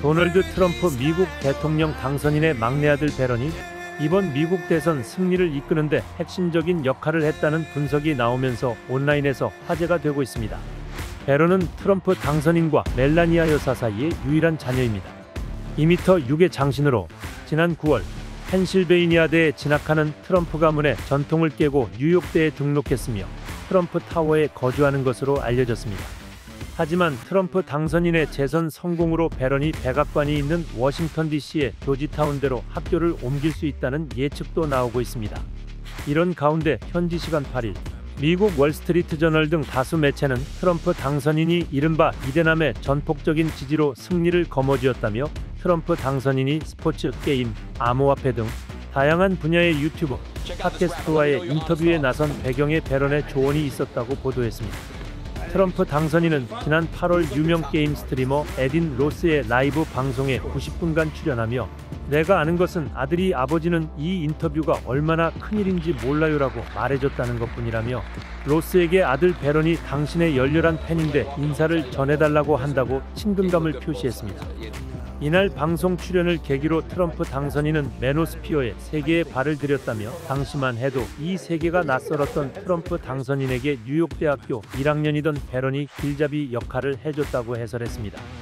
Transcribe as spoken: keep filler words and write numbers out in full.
도널드 트럼프 미국 대통령 당선인의 막내 아들 배런이 이번 미국 대선 승리를 이끄는데 핵심적인 역할을 했다는 분석이 나오면서 온라인에서 화제가 되고 있습니다. 배런은 트럼프 당선인과 멜라니아 여사 사이의 유일한 자녀입니다. 이 미터 육의 장신으로 지난 구월 펜실베이니아대에 진학하는 트럼프 가문의 전통을 깨고 뉴욕대에 등록했으며 트럼프 타워에 거주하는 것으로 알려졌습니다. 하지만 트럼프 당선인의 재선 성공으로 배런이 백악관이 있는 워싱턴 디씨의 조지타운대로 학교를 옮길 수 있다는 예측도 나오고 있습니다. 이런 가운데 현지 시간 팔 일 미국 월스트리트 저널 등 다수 매체는 트럼프 당선인이 이른바 이대남의 전폭적인 지지로 승리를 거머쥐었다며 트럼프 당선인이 스포츠, 게임, 암호화폐 등 다양한 분야의 유튜브, 팟캐스트와의 인터뷰에 나선 배경에 배런의 조언이 있었다고 보도했습니다. 트럼프 당선인은 지난 팔월 유명 게임 스트리머 에딘 로스의 라이브 방송에 구십 분간 출연하며 내가 아는 것은 아들이 아버지는 이 인터뷰가 얼마나 큰일인지 몰라요라고 말해줬다는 것뿐이라며 로스에게 아들 배런이 당신의 열렬한 팬인데 인사를 전해달라고 한다고 친근감을 표시했습니다. 이날 방송 출연을 계기로 트럼프 당선인은 매노스피어에 세 개의 발을 들였다며 당시만 해도 이 세계가 낯설었던 트럼프 당선인에게 뉴욕대학교 일 학년이던 배런이 길잡이 역할을 해줬다고 해설했습니다.